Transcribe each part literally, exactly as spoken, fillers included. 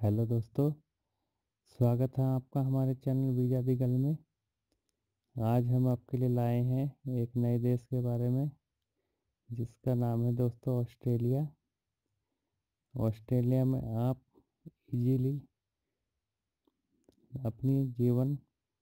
Hello दोस्तों, स्वागत है आपका हमारे चैनल वीजा दी गल में। आज हम आपके लिए लाए हैं एक नए देश के बारे में जिसका नाम है दोस्तों ऑस्ट्रेलिया। ऑस्ट्रेलिया में आप इजीली अपनी जीवन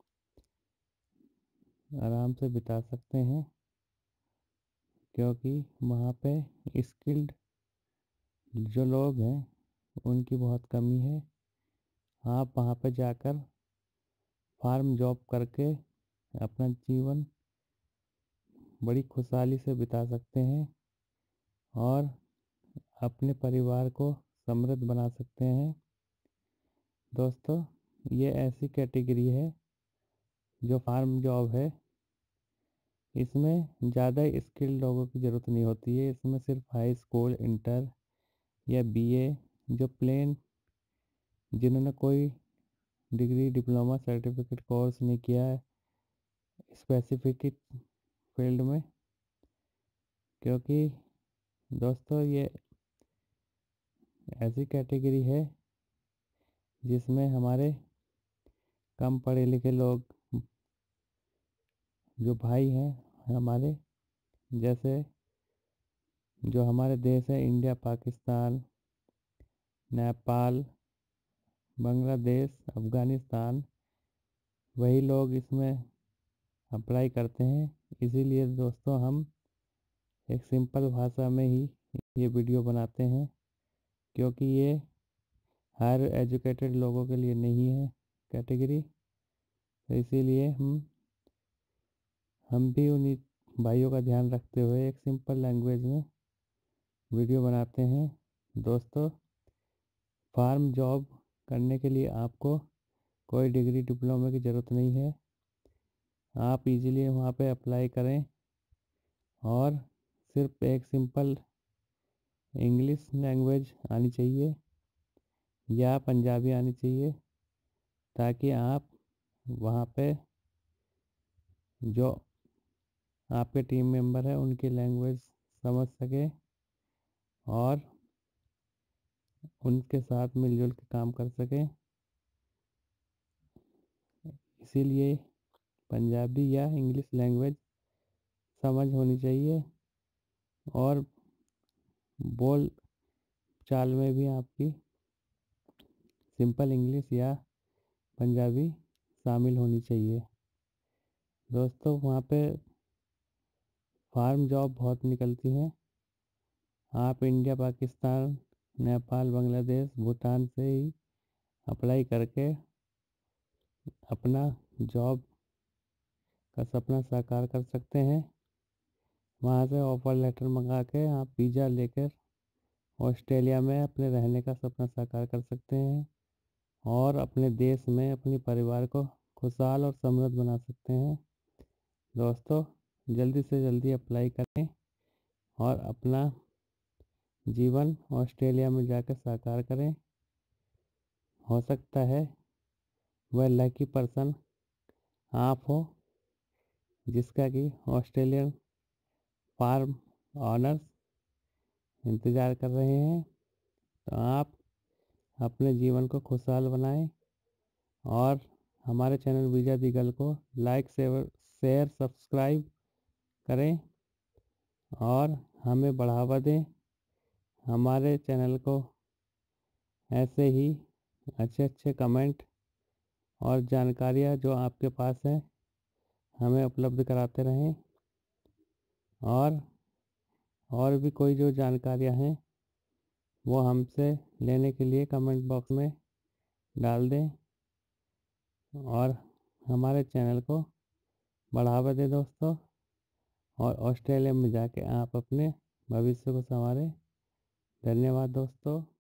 आराम से बिता सकते हैं, क्योंकि वहाँ पे स्किल्ड जो लोग हैं उनकी बहुत कमी है। आप वहाँ पे जाकर फार्म जॉब करके अपना जीवन बड़ी खुशहाली से बिता सकते हैं और अपने परिवार को समृद्ध बना सकते हैं। दोस्तों, ये ऐसी कैटेगरी है जो फार्म जॉब है। इसमें ज़्यादा स्किल्ड लोगों की ज़रूरत नहीं होती है। इसमें सिर्फ हाई स्कूल, इंटर या बीए, जो प्लेन जिन्होंने कोई डिग्री, डिप्लोमा, सर्टिफिकेट कोर्स नहीं किया है स्पेसिफिक फील्ड में, क्योंकि दोस्तों ये ऐसी कैटेगरी है जिसमें हमारे कम पढ़े लिखे लोग जो भाई हैं हमारे, जैसे जो हमारे देश है इंडिया, पाकिस्तान, नेपाल, बांग्लादेश, अफ़गानिस्तान, वही लोग इसमें अप्लाई करते हैं। इसीलिए दोस्तों हम एक सिंपल भाषा में ही ये वीडियो बनाते हैं, क्योंकि ये हायर एजुकेटेड लोगों के लिए नहीं है कैटेगरी। तो इसीलिए हम हम भी उन्हीं भाइयों का ध्यान रखते हुए एक सिंपल लैंग्वेज में वीडियो बनाते हैं। दोस्तों, फार्म जॉब करने के लिए आपको कोई डिग्री, डिप्लोमा की ज़रूरत नहीं है। आप इजीली वहाँ पे अप्लाई करें और सिर्फ एक सिंपल इंग्लिश लैंग्वेज आनी चाहिए या पंजाबी आनी चाहिए, ताकि आप वहाँ पे जो आपके टीम मेंबर है उनकी लैंग्वेज समझ सके और उनके साथ मिलजुल के काम कर सकें। इसीलिए पंजाबी या इंग्लिश लैंग्वेज समझ होनी चाहिए और बोल चाल में भी आपकी सिंपल इंग्लिश या पंजाबी शामिल होनी चाहिए। दोस्तों, वहाँ पे फार्म जॉब बहुत निकलती हैं। आप इंडिया, पाकिस्तान, नेपाल, बांग्लादेश, भूटान से ही अप्लाई करके अपना जॉब का सपना साकार कर सकते हैं। वहाँ से ऑफर लेटर मंगा के आप वीज़ा लेकर ऑस्ट्रेलिया में अपने रहने का सपना साकार कर सकते हैं और अपने देश में अपने परिवार को खुशहाल और समृद्ध बना सकते हैं। दोस्तों, जल्दी से जल्दी अप्लाई करें और अपना जीवन ऑस्ट्रेलिया में जाकर साकार करें। हो सकता है वह लकी पर्सन आप हो जिसका कि ऑस्ट्रेलियन फार्म ऑनर्स इंतज़ार कर रहे हैं। तो आप अपने जीवन को खुशहाल बनाएं और हमारे चैनल वीजा दी गल को लाइक, शेयर शेयर सब्सक्राइब करें और हमें बढ़ावा दें। हमारे चैनल को ऐसे ही अच्छे अच्छे कमेंट और जानकारियाँ जो आपके पास है हमें उपलब्ध कराते रहें, और और भी कोई जो जानकारियाँ हैं वो हमसे लेने के लिए कमेंट बॉक्स में डाल दें और हमारे चैनल को बढ़ावा दें दोस्तों। और ऑस्ट्रेलिया में जाके आप अपने भविष्य को संवारें। धन्यवाद दोस्तों।